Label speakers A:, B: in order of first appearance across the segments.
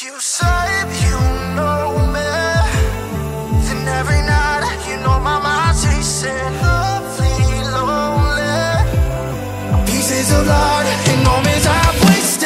A: If you say you know me, then every night you know my mind's chasing lovely, lonely pieces of light and moments I've wasted.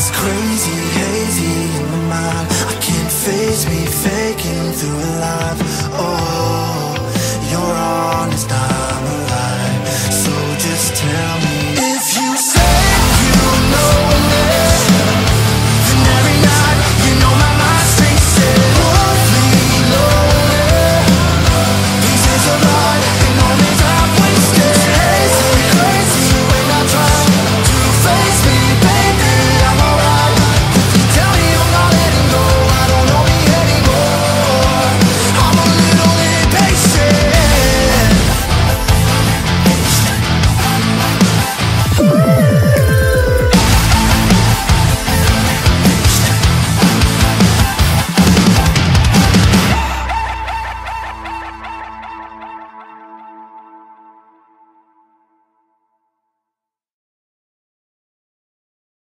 A: Crazy, hazy in my mind. I can't face me faking through a life.